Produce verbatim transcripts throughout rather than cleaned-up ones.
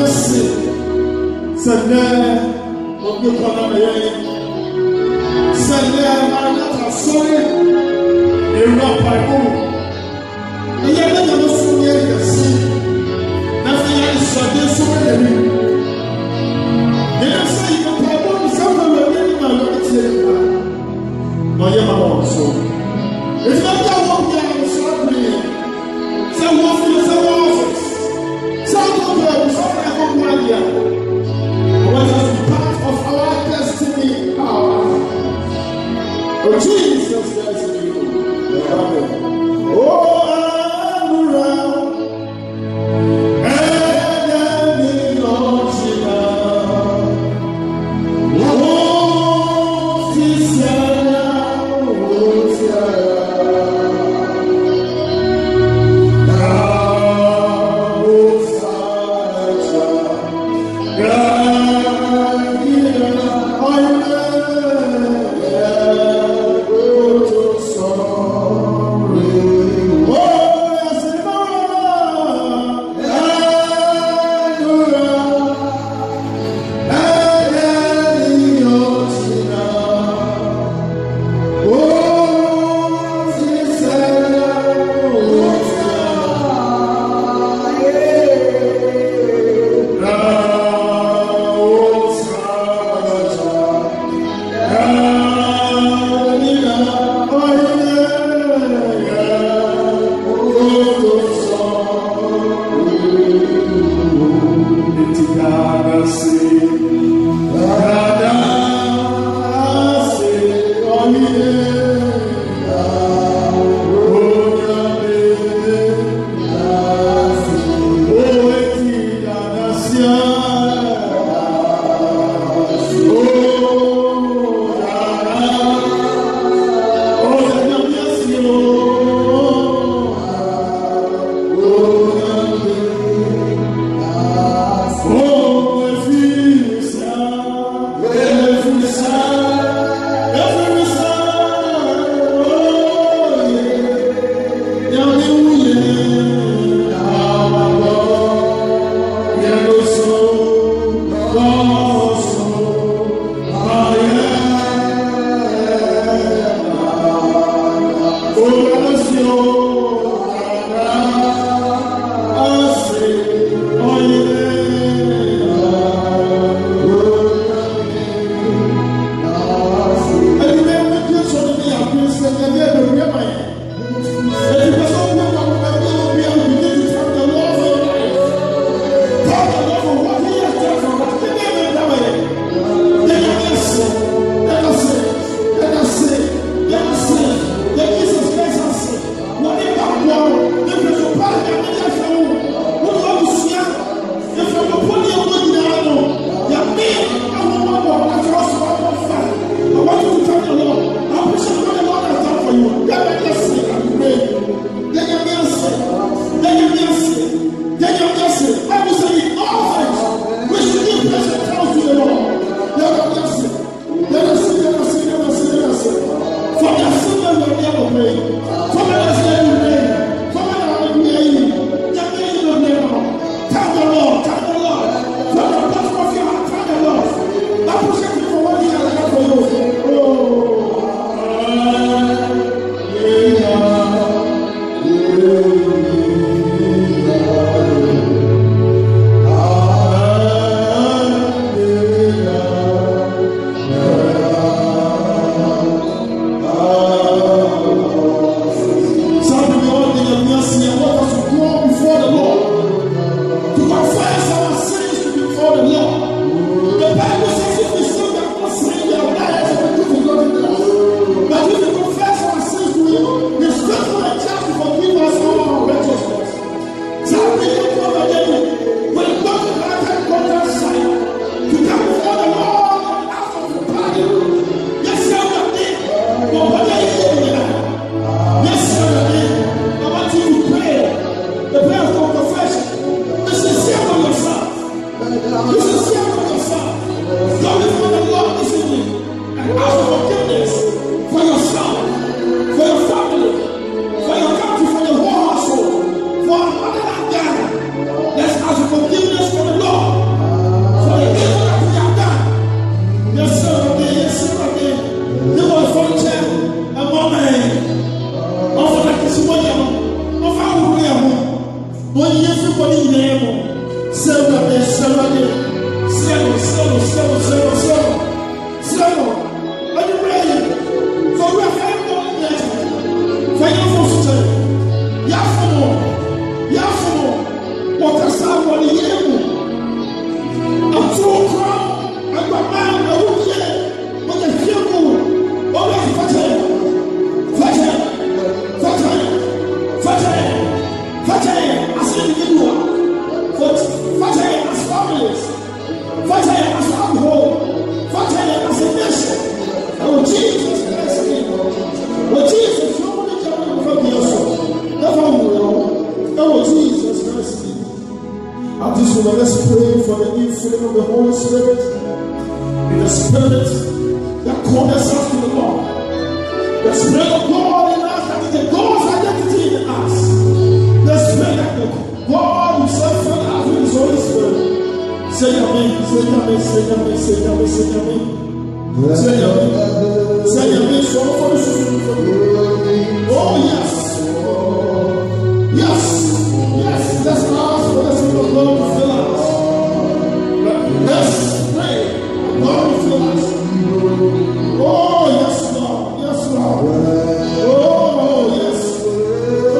To confess When you everybody in the name, seven day, seven day, seven, seven, seven, seven, seven, seven. Are you ready? For we are very good yet. For your first time. Yafumo, Yafumo, what has happened in you? I'm so proud. I'm a man, I would hear. But I feel good. Oh, yeah, Fatah, Fatah, Fatah, Fatah, Fatah, as an individual, Fatah as families, Fatah as household, Fatah as a nation. Oh, Jesus, bless me. Oh, Jesus, you want to tell me from your soul. Never will. Oh, Jesus, bless me. At this moment, let's pray for the infilling of the Holy Spirit. In the Spirit that calls us to the Lord. The Spirit of God in us, that is the God's identity in us. The Spirit that the God Himself filled us with His Holy Spirit. Say Amen, say Amen, say Amen, say Amen, say Amen. Say Amen. Say Amen. So for the oh yes. Yes. Yes. Let's ask for the Spirit of God to fill us. Let's pray. God will fill us. Oh, yes, Lord. Yes, Lord. Oh, yes. Oh,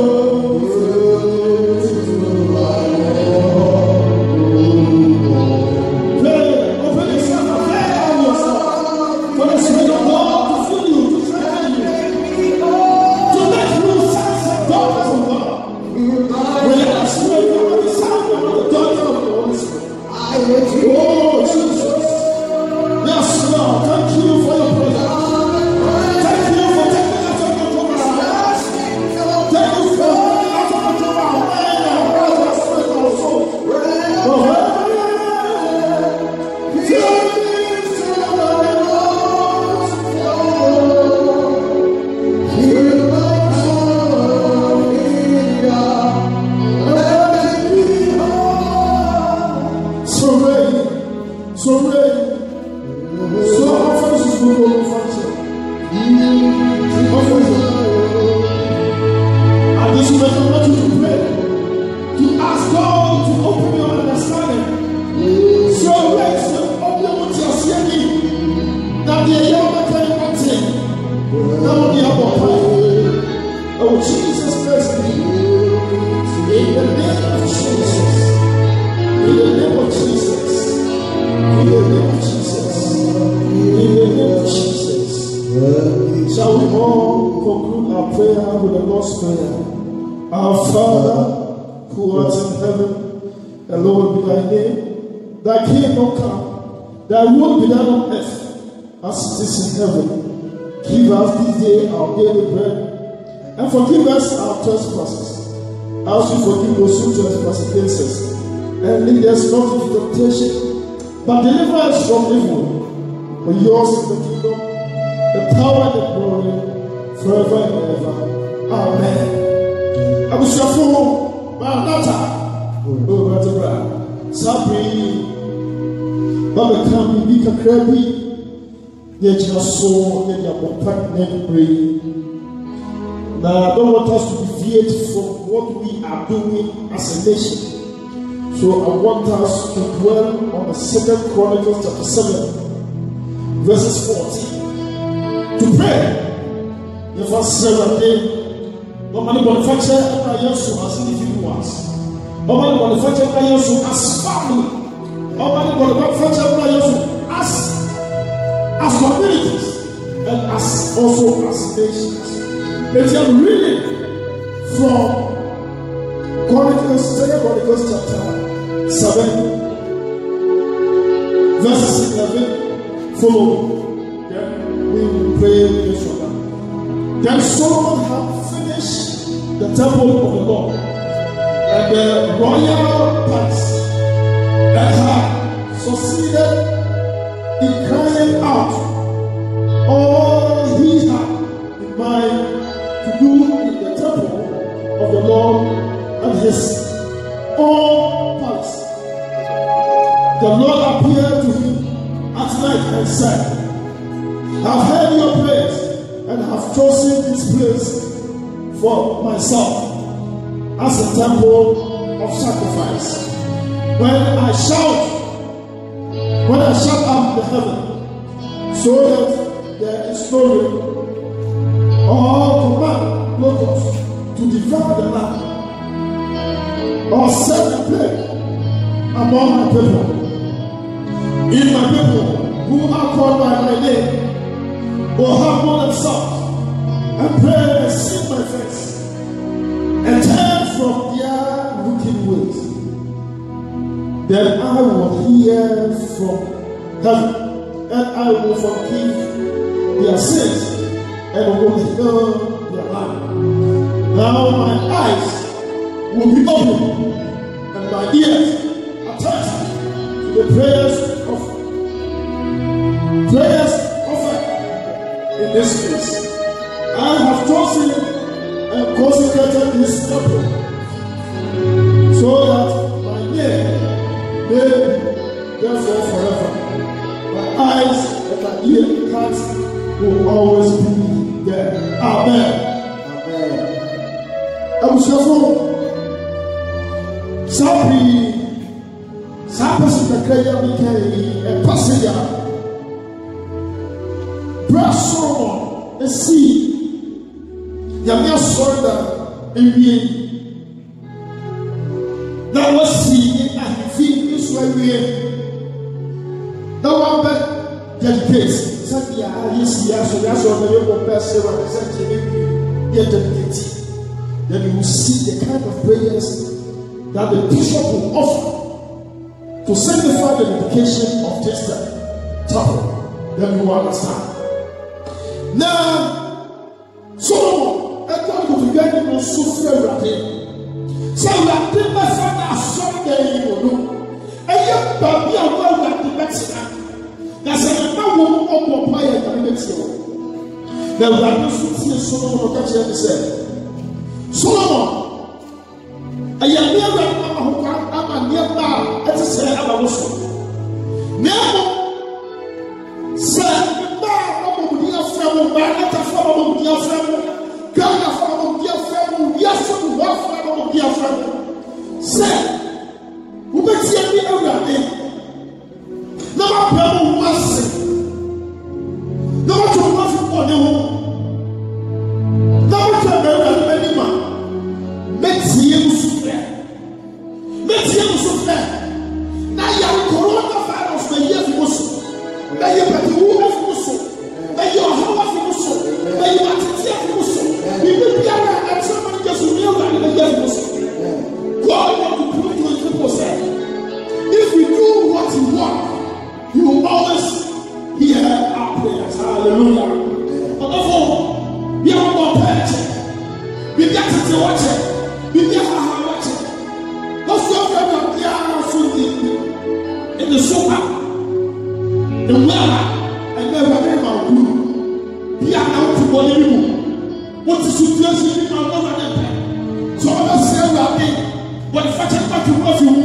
pray. Open yourself and pray on yourself. For the Spirit of God to fill you, to strengthen you, to make you sons and daughters of God. When you are Spirit, you are the son and the daughter of the Holy Spirit. Oh, Jesus. Yes, Lord. Thank you for your presence. Thank you for taking us out of our lives. Thank you for taking us out of our mind, our heart, our spirit, our soul. Oh, so ready. So ready. So often this is good for function. And this will make you want you to pray. To ask God to open your understanding. So let's open what you are saying. That the young man can obtain. Now the other part. Oh, Jesus bless me. In the name of Jesus. In the name of Jesus. In the name of Jesus. In the name of Jesus. Shall we all conclude our prayer with the Lord's Prayer? Our Father, who art in heaven, hallowed be thy name. Thy kingdom come, thy will be done on earth as it is in heaven. Give us this day our daily bread, and forgive us our trespasses, as we forgive those who trespass against us. And lead us not into temptation, but deliver us from evil. For yours is the kingdom, the power, and the glory, forever and ever. Amen. Abusuafo, Maranatha, oh, Ratibra, Sabri, Baba Kami, Bika Krabi, Yajna So, Yajna Bopak, Nebri. Now, I don't want us to deviate from what we are doing as a nation. So I want us to dwell on the Second Chronicles chapter seven, verses fourteen. To pray. The first seven days, no man manufacture and yes as individuals. No man manufacture and yes as family. No man manufacture and yes as as communities and as also as nations. But you are reading from Chronicles, Second Chronicles chapter seven, verses eleven. Follow. Then we will pray this one. Then Solomon had finished the temple of the Lord and the royal palace, and had succeeded in carrying out all he had in mind to do in the temple of the Lord and his own palace. The Lord appeared to him at night and said, I have heard your prayers and have chosen this place for myself. as a temple of sacrifice. When I shout, when I shout up the heaven, so that there is no rain, or command locusts to devour the land, or send a plague among my people. If my people who are called by my name will humble themselves and pray and seek my face and turn from their wicked ways, then I will hear from heaven, and I will forgive their sins and will heal their land. Now my eyes will be open and my ears attached to the prayers of prayers offered in this place. I have chosen and consecrated this temple so that my name may be therefore forever. My eyes and my ear hearts will always be there. Amen. Amen. I will suffer. Sabi, Sabi, the prayer became a passenger. Brasso, a sea, Yamia Solda, and being. That was see and feel this way. We no one but dedicates. Said, yes, yes, so that's what the young person was dedicated. Then you will see the kind of prayers that the bishop will offer to signify the dedication of this chapel. Then you will understand. Now, Solomon, I told you to get in on Sufre Rade. So, that the Messiah has shown the evil. And yet, Baby, I will not be better. That's a number of my identity. There will not be Solomon catch and said, Solomon, I am near who I'm near now, as I said, I was. Now, sir. Banata from dear friend, Ghana from dear friend, yes, from one dear friend. Say, who makes you be a day? No problem was no matter what for you. No matter any man makes you suffer. Makes you suffer. Now you are coronavirus, the year was. Now you are the woman was. May your house be so. May your attitude be so. We will be able to somebody just kneel and the year was. God want to prove to his people say, if we do what you want, you will always hear our prayers. Hallelujah. But therefore, we are more patient. We get to watch it. We get to watch it. Let's go from the piano in the sofa, the well. And never ever do. Be out to body room. What is situation in our government? So I say we are in. But if I check back to what you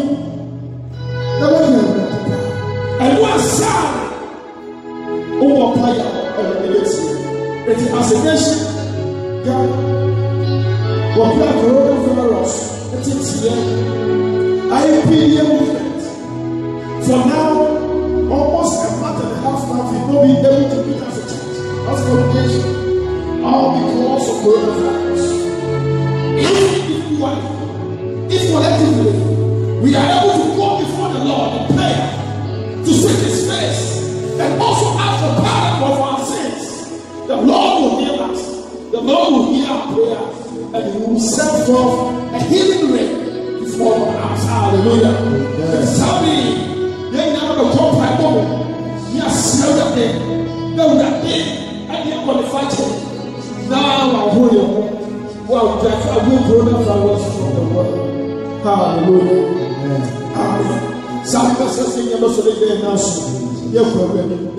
and what sad over prayer it is as a nation, God, what we are coronavirus, it is here. I P A movement. For now, almost a month and a half now, we will be able to meet as a church, as a congregation, all because of coronavirus. If individually, if collectively, we are able to go before the Lord in prayer, to seek His face, and also ask for pardon of our sins, the Lord will hear us, the Lord will hear our prayer, and He will send forth a healing rain before us. Hallelujah. Yes. Tell me. They never go to my woman. Yes, no, that day. No, that day. I didn't want to fight him. Now I hold you. Well, Jack, I will grow the flowers from the world. Hallelujah. Amen. Some person say you must live there now. Your problem.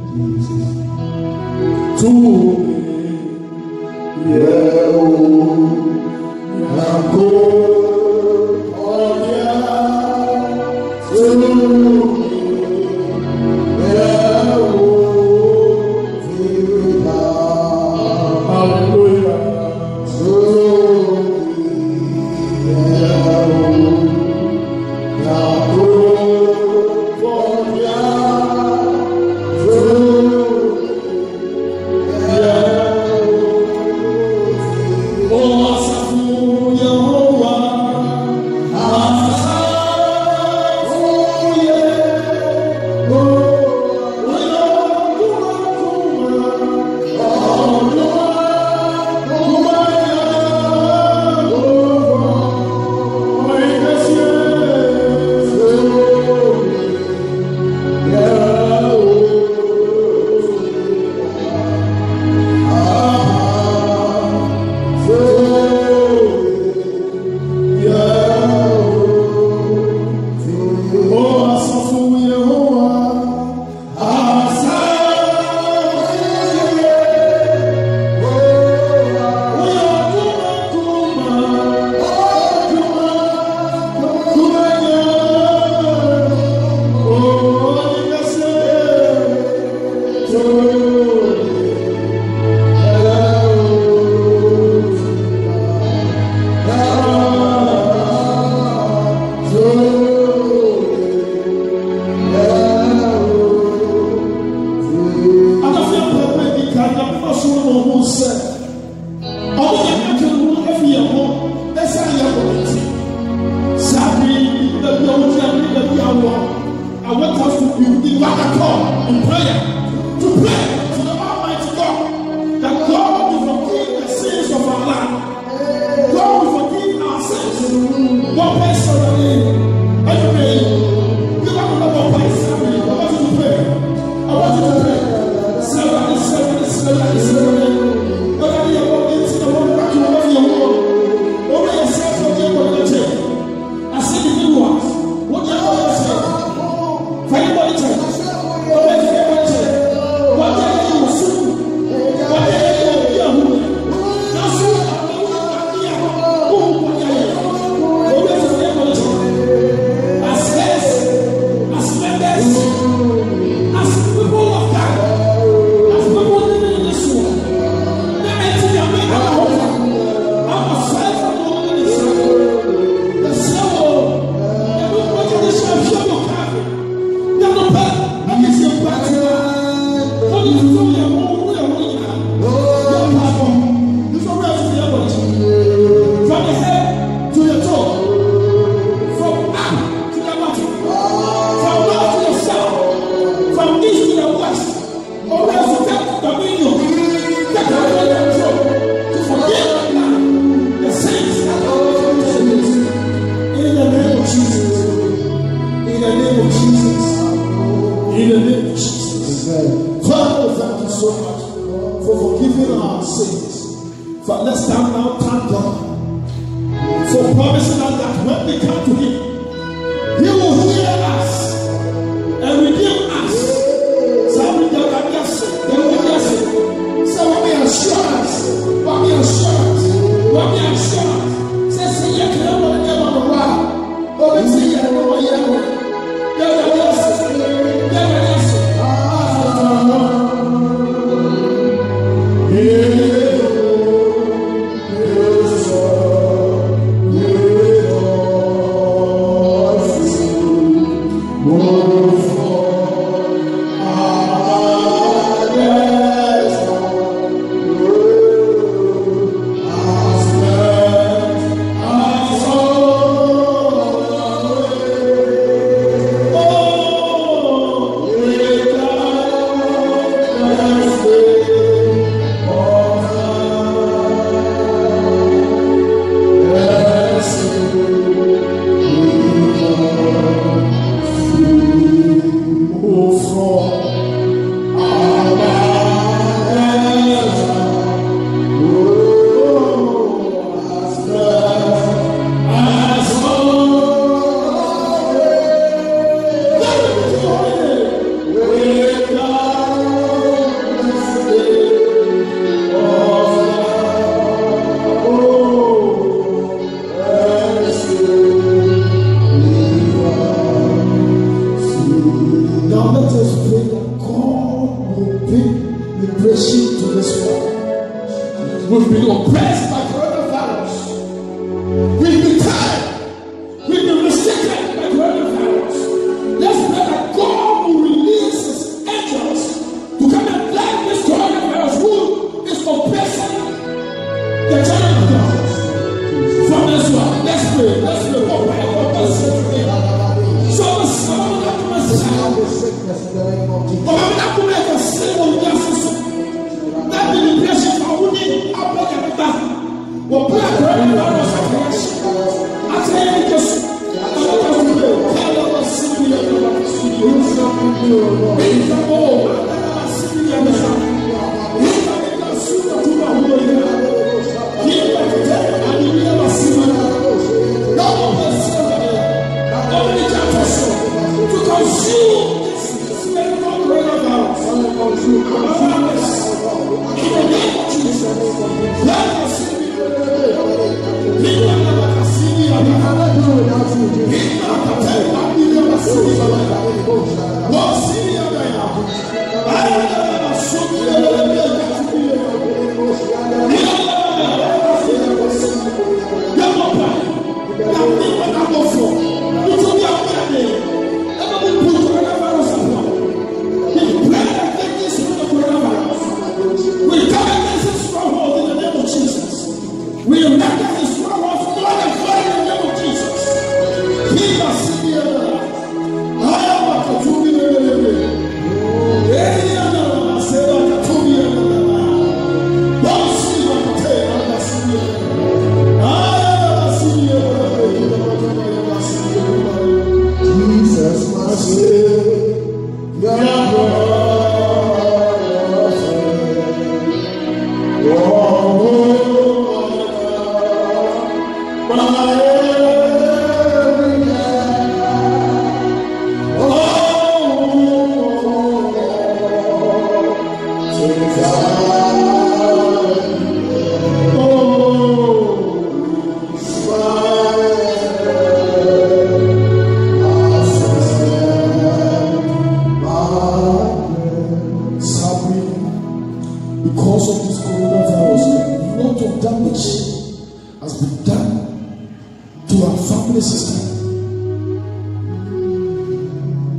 To me. Yeah. Yeah. Go. Oh, yeah. To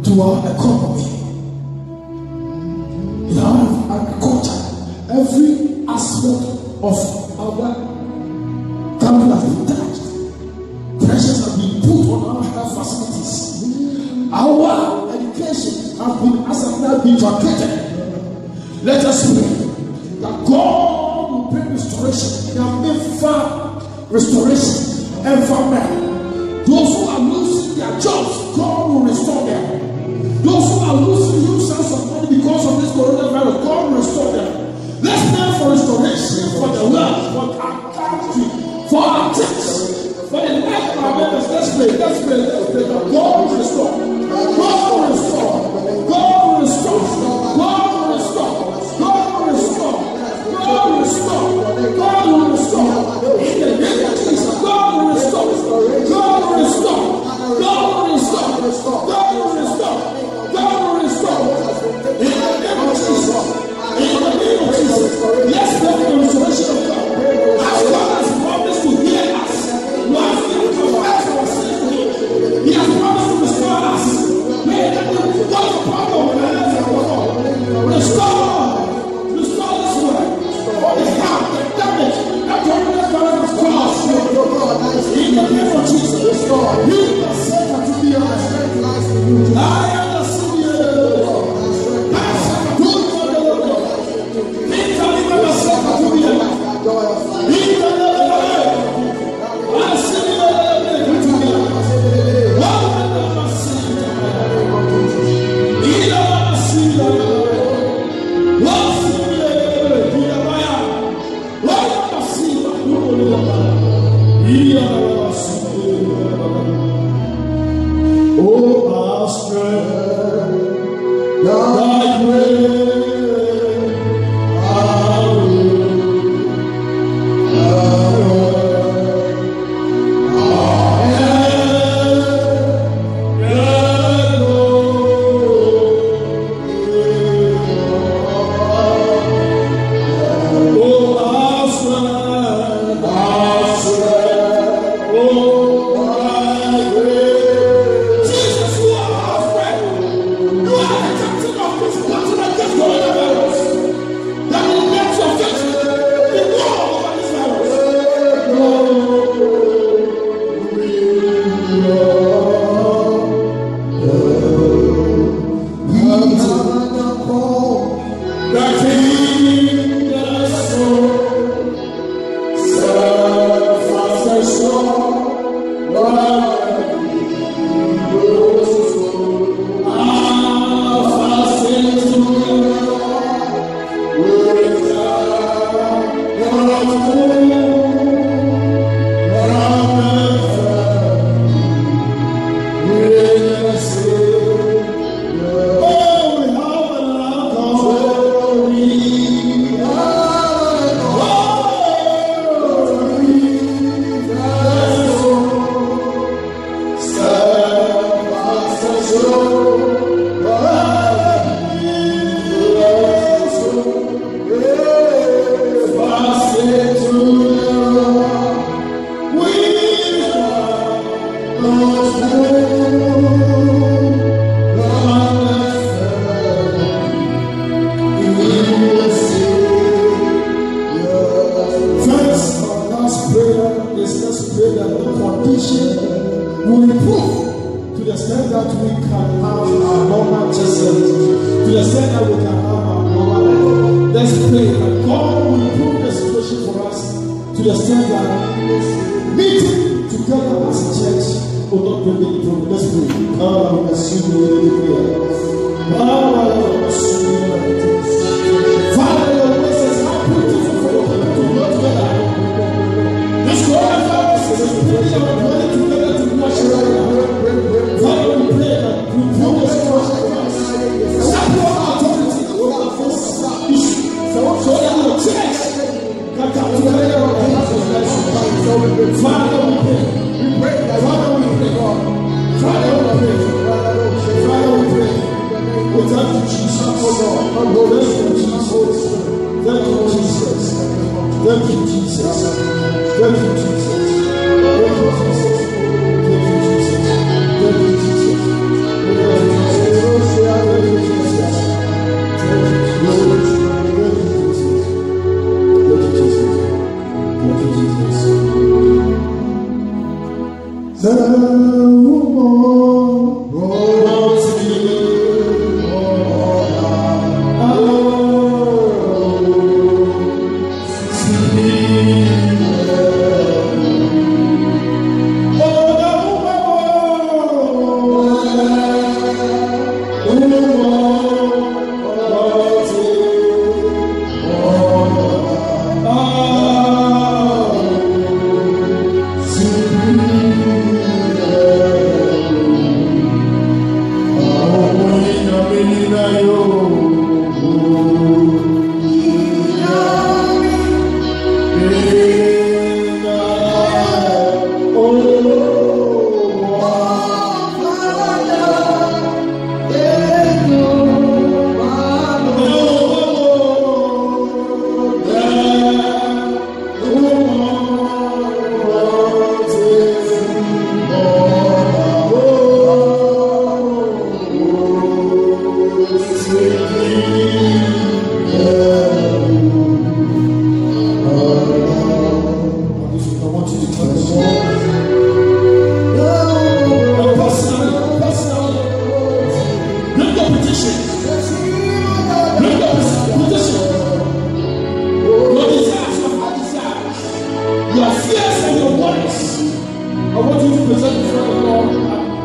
to our economy, in our agriculture, every aspect of our country has been touched. Pressures have been put on our health facilities. Our education has been as of now been vacated. Let us pray that God will bring restoration, and make far restoration and famine. Those who are losing their jobs, God will restore them. Those who are losing huge sums of money because of this coronavirus, God will restore them. Let's pray for restoration for the world, for our country, for our church, for the life of our members. Let's pray, let's pray, let's pray that God will restore. God will restore. God will restore. God will restore. God will restore. God will restore. God will restore. In the name of Jesus, God will restore. God will restore. God will restore. God will restore. God will restore. In the name of Jesus. In the name of Jesus. Let's pray for the restoration of God. As God has promised to hear us. Once we confess our sins, He has promised to restore us. May God's power will rest upon us. Restore. Restore this word. For the harm, the damage that coronavirus has caused. In the name of Jesus. Restore. You are safe to be our strength lies in you. I am the Savior. I am the Lord. He can be my savior to be alive. He can be alive. I see you to be alive. What am I seeing? He am see you. What see you? He am I. What am I seeing? He am see you. Oh, our strength, thy grace.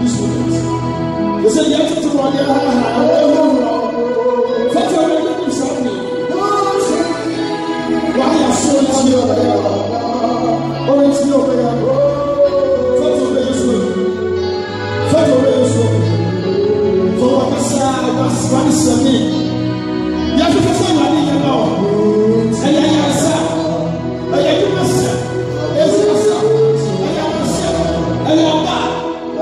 this moment. They say, yes, it's one year. That's why we're looking something. Why are so much here? Oh, it's your way. That's the way it's going. That's the way it's going. For what I said, that's what I said. Yes, it's the same idea now. And I said, I am a son. Yes, I'm a son. I am a son. I am a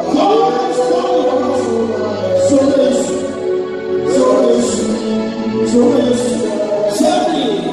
so this, so this, so this, sadly,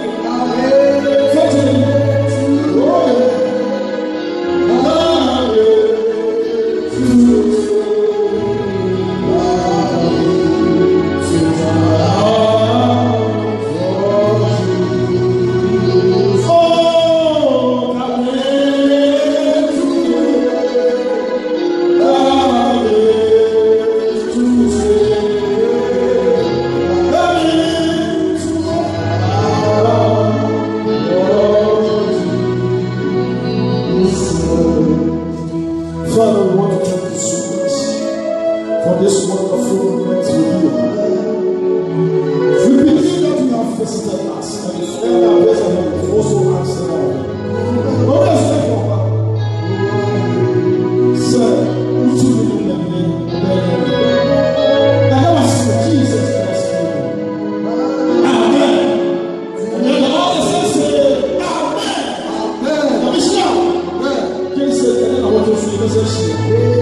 Father, we want to thank you so much for this wonderful moment with you. We believe that you have visited us and you spend our days and you also answered our What is that for? Sir, would you believe in me? And that was Jesus Christ. Amen. And then the Lord says, Amen. Amen. Amen. Quem said that I want to see this?